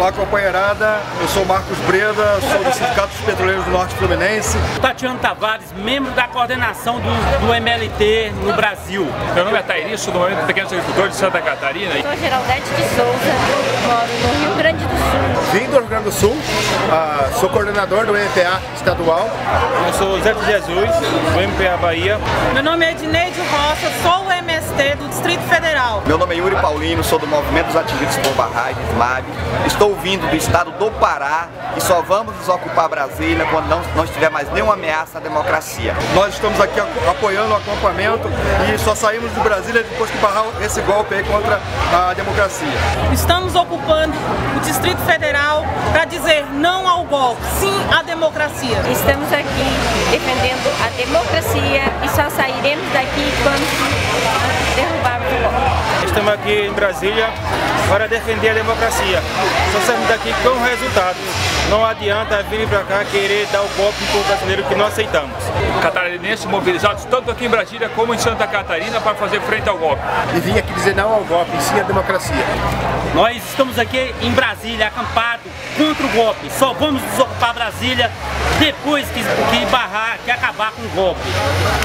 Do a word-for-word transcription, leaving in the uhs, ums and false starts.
Olá, companheirada, eu sou Marcos Breda, sou do Sindicato dos Petroleiros do Norte Fluminense. Tatiano Tavares, membro da coordenação do, do M L T no Brasil. Meu nome é Tairi, sou do Movimento de Pequenos Agricultores de Santa Catarina. Sou Geraldete de Souza, moro no Rio Grande do Sul. Vim do Rio Grande do Sul, ah, sou coordenador do M P A estadual. Eu sou Zé de Jesus, do M P A Bahia. Meu nome é Edneide Rocha, sou o M S T do Distrito Federal. Meu nome é Yuri Paulino, sou do Movimento dos Atingidos por Barragens, M A B. Estou vindo do estado do Pará e só vamos desocupar Brasília quando não, não tiver mais nenhuma ameaça à democracia. Nós estamos aqui apoiando o acampamento e só saímos de Brasília depois que barrar esse golpe aí contra a democracia. Estamos ocupando o Distrito Federal para dizer não ao golpe, sim à democracia. Estamos aqui defendendo a democracia e só sairemos daqui quando derrubarmos o golpe. Estamos aqui em Brasília para defender a democracia. Só saímos daqui com resultados. Não adianta vir para cá querer dar o golpe para o brasileiro que não aceitamos. Catarinenses mobilizados tanto aqui em Brasília como em Santa Catarina para fazer frente ao golpe. E vim aqui dizer não ao golpe, e sim à democracia. Nós estamos aqui em Brasília, acampados contra o golpe. Só vamos desocupar Brasília depois que, que barrar, que acabar com o golpe.